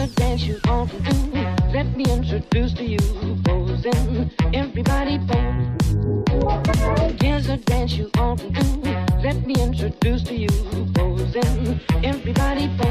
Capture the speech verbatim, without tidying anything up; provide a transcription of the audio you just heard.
a dance you ought to do. Let me introduce to you Posin. Everybody pose. Here's a dance you ought to do. Let me introduce to you Posin. Everybody pose.